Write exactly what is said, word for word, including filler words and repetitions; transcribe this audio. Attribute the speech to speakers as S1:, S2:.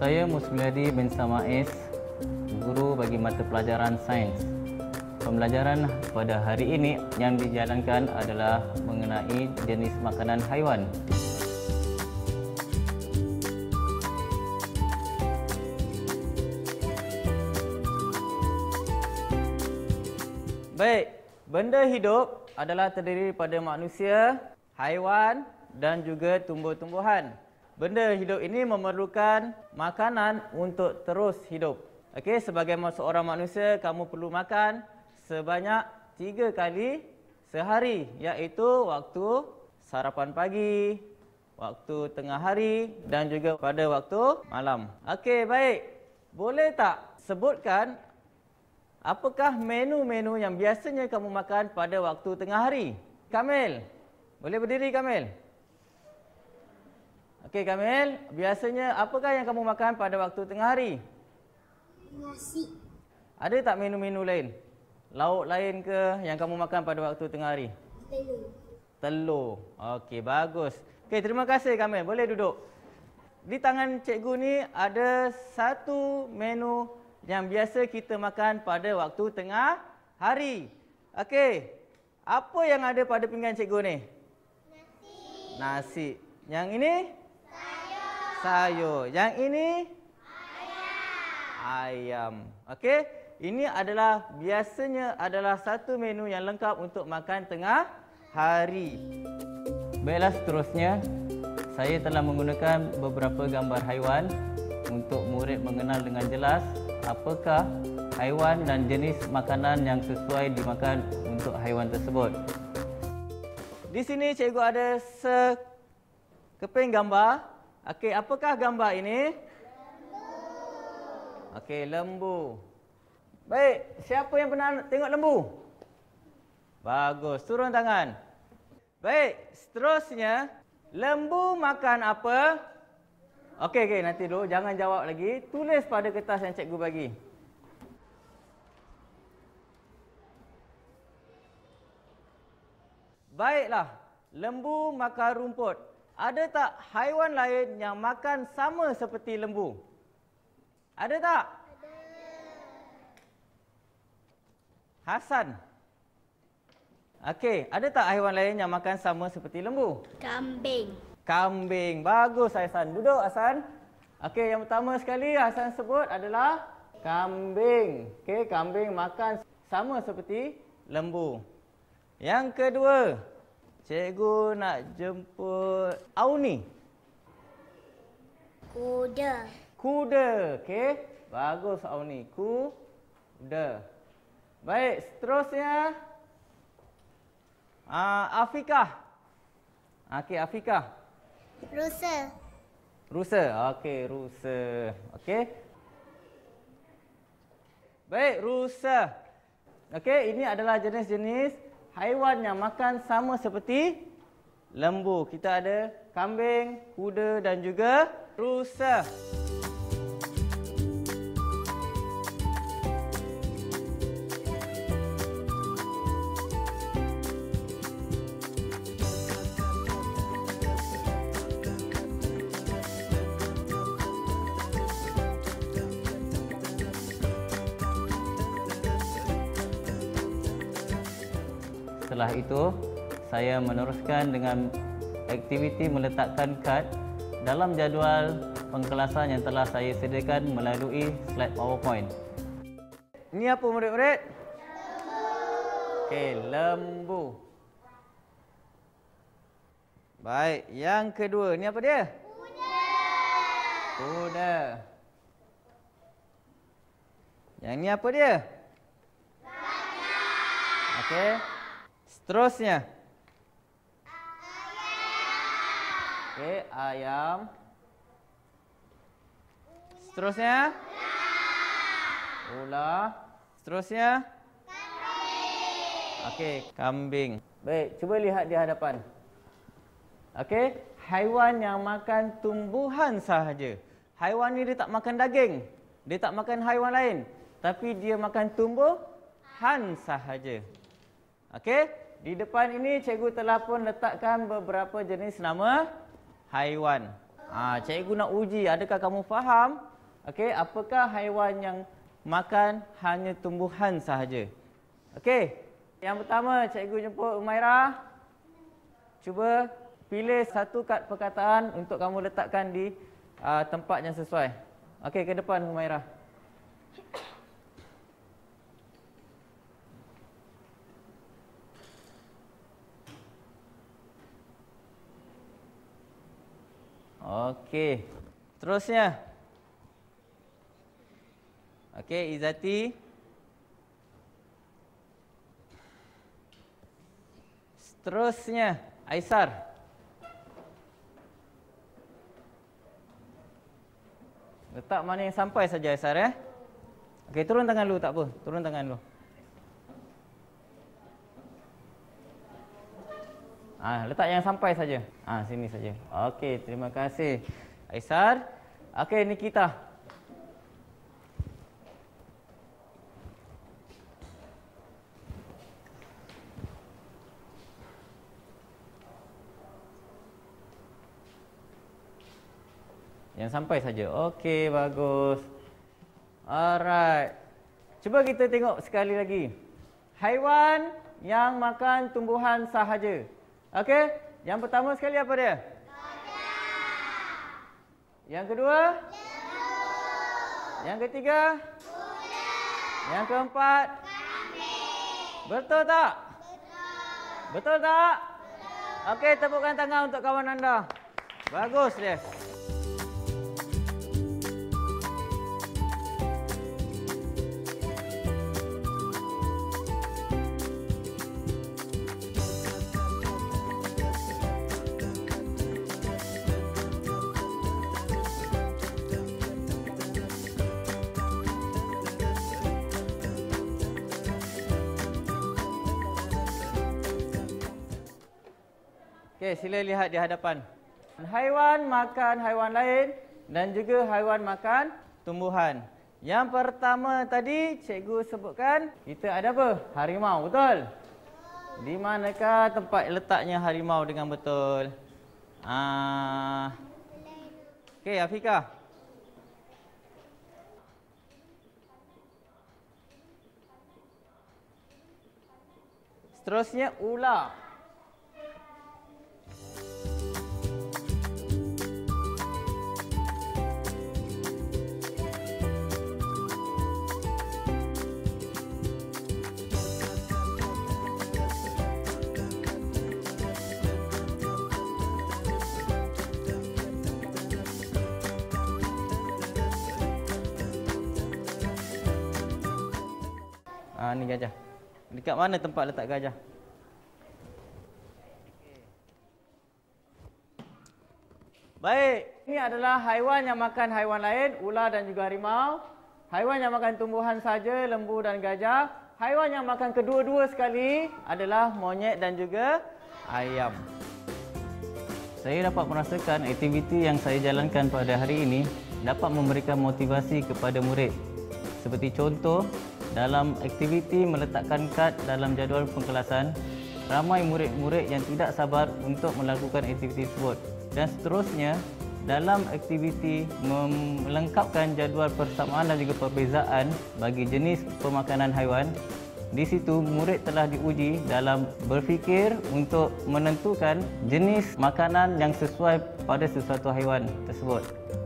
S1: Saya Musliadi bin Samais, guru bagi mata pelajaran sains. Pembelajaran pada hari ini yang dijalankan adalah mengenai jenis makanan haiwan. Baik, benda hidup adalah terdiri pada manusia, haiwan dan juga tumbuh-tumbuhan. Benda hidup ini memerlukan makanan untuk terus hidup. Okey, sebagai seorang manusia, kamu perlu makan sebanyak tiga kali sehari, iaitu waktu sarapan pagi, waktu tengah hari dan juga pada waktu malam. Okey, baik. Boleh tak sebutkan apakah menu-menu yang biasanya kamu makan pada waktu tengah hari? Kamil, boleh berdiri Kamil? Okey Kamil, biasanya apakah yang kamu makan pada waktu tengah hari?
S2: Nasi.
S1: Ada tak menu-menu lain? Lauk lain ke yang kamu makan pada waktu tengah hari?
S2: Telur.
S1: Telur. Okey, bagus. Okey, terima kasih Kamil. Boleh duduk. Di tangan cikgu ni ada satu menu yang biasa kita makan pada waktu tengah hari. Okey, apa yang ada pada pinggan cikgu ni?
S2: Nasi.
S1: Nasi. Yang ini?
S2: Sayur.
S1: Sayur. Yang ini?
S2: Ayam.
S1: Ayam. Okey, ini adalah biasanya adalah satu menu yang lengkap untuk makan tengah hari. Baiklah, seterusnya saya telah menggunakan beberapa gambar haiwan untuk murid mengenal dengan jelas apakah haiwan dan jenis makanan yang sesuai dimakan untuk haiwan tersebut. Di sini cikgu ada sekeping gambar. Okey, apakah gambar ini?
S2: Lembu.
S1: Okey, lembu. Baik, siapa yang pernah tengok lembu? Bagus, turun tangan. Baik, seterusnya, lembu makan apa? Okey, okey, nanti dulu, jangan jawab lagi. Tulis pada kertas yang cikgu bagi. Baiklah, lembu makan rumput. Ada tak haiwan lain yang makan sama seperti lembu? Ada tak?
S2: Ada.
S1: Hasan. Okey, ada tak haiwan lain yang makan sama seperti lembu?
S2: Kambing.
S1: Kambing. Bagus Hasan. Duduk Hasan. Okey, yang pertama sekali Hasan sebut adalah kambing. Okey, kambing makan sama seperti lembu. Yang kedua, cikgu nak jemput Auni.
S2: Kuda.
S1: Kuda. Okey, bagus Auni. Kuda. Baik, seterusnya uh, Afikah. Okey, Afikah.
S2: Rusa.
S1: Rusa. Okey, rusa. Okey. Baik, rusa. Okey, ini adalah jenis-jenis haiwan yang makan sama seperti lembu. Kita ada kambing, kuda dan juga rusa. Setelah itu, saya meneruskan dengan aktiviti meletakkan kad dalam jadual pengkelasan yang telah saya sediakan melalui slide PowerPoint. Ini apa murid-murid? Lembu. Okey, lembu. Baik, yang kedua, ini apa dia?
S2: Kuda.
S1: Kuda. Yang ni apa dia?
S2: Gajah.
S1: Okey. Seterusnya.
S2: Ayam.
S1: Okey, ayam. Seterusnya. Ular. Seterusnya.
S2: Kambing.
S1: Okey, kambing. Baik, cuba lihat di hadapan. Okey, haiwan yang makan tumbuhan sahaja. Haiwan ni dia tak makan daging. Dia tak makan haiwan lain. Tapi dia makan tumbuhan sahaja. Okey. Di depan ini cikgu telah pun letakkan beberapa jenis nama haiwan. Ha, cikgu nak uji adakah kamu faham Okey, apakah haiwan yang makan hanya tumbuhan sahaja? Okey, yang pertama cikgu jemput Umairah. Cuba pilih satu kad perkataan untuk kamu letakkan di uh, tempat yang sesuai. Okey, ke depan Umairah. Okey, seterusnya. Okey, Izati. Seterusnya, Aisar. Letak mana yang sampai saja Aisar ya. Okey, turun tangan dulu tak apa. Turun tangan dulu. Ah, letak yang sampai saja. Ah, sini saja. Okey, terima kasih Aisar. Okey, Nikita. Yang sampai saja. Okey, bagus. Alright. Cuba kita tengok sekali lagi. Haiwan yang makan tumbuhan sahaja. Okey, yang pertama sekali apa dia? Gajah. Yang kedua? Lembu. Yang ketiga? Kuda. Yang keempat? Kambing. Betul tak? Betul. Betul tak? Betul. Okey, tepukkan tangan untuk kawan anda. Bagus dia. Okey, sila lihat di hadapan. Haiwan makan haiwan lain dan juga haiwan makan tumbuhan. Yang pertama tadi cikgu sebutkan kita ada apa? Harimau, betul? Di manakah tempat letaknya harimau dengan betul? Ah. Okey, Afika. Seterusnya ular. Ah, ni gajah. Dekat mana tempat letak gajah? Baik, ini adalah haiwan yang makan haiwan lain, ular dan juga harimau. Haiwan yang makan tumbuhan saja, lembu dan gajah. Haiwan yang makan kedua-dua sekali adalah monyet dan juga ayam. Saya dapat merasakan aktiviti yang saya jalankan pada hari ini dapat memberikan motivasi kepada murid. Seperti contoh, dalam aktiviti meletakkan kad dalam jadual pengkelasan, ramai murid-murid yang tidak sabar untuk melakukan aktiviti tersebut. Dan seterusnya, dalam aktiviti melengkapkan jadual persamaan dan juga perbezaan bagi jenis pemakanan haiwan, di situ murid telah diuji dalam berfikir untuk menentukan jenis makanan yang sesuai pada sesuatu haiwan tersebut.